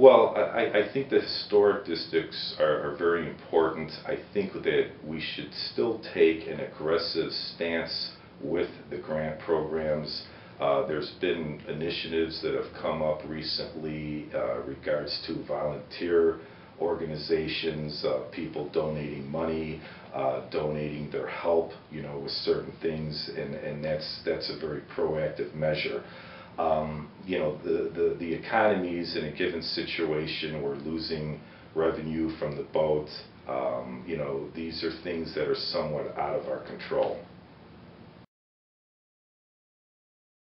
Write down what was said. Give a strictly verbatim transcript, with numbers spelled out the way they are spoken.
Well, I, I think the historic districts are, are very important. I think that we should still take an aggressive stance with the grant programs. Uh, there's been initiatives that have come up recently uh, regards to volunteer organizations, uh, people donating money, uh, donating their help, you know, with certain things, and, and that's that's a very proactive measure. Um, you know, the, the, the economy is in a given situation. We're losing revenue from the boat. Um, you know, these are things that are somewhat out of our control.